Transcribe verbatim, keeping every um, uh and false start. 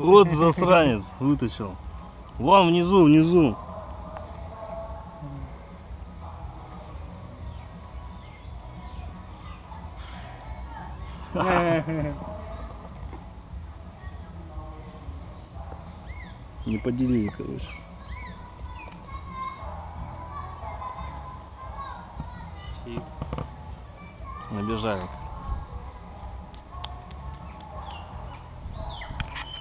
Вот засранец вытащил. Вон внизу, внизу. Не поделили, короче. Набежают.